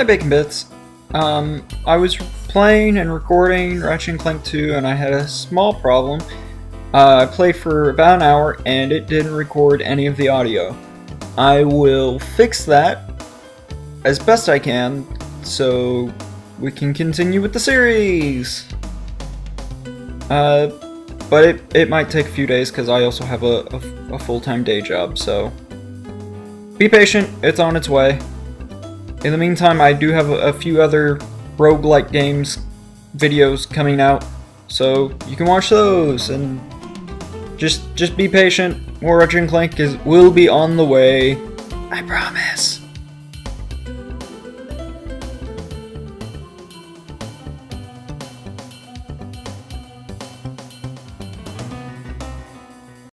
Hi Bacon Bits. I was playing and recording Ratchet and Clank 2 and I had a small problem. I played for about an hour and it didn't record any of the audio. I will fix that as best I can so we can continue with the series. But it might take a few days because I also have a full-time day job, so be patient, it's on its way. In the meantime, I do have a few other roguelike games videos coming out, so you can watch those, and just be patient. More Ratchet and Clank will be on the way, I promise.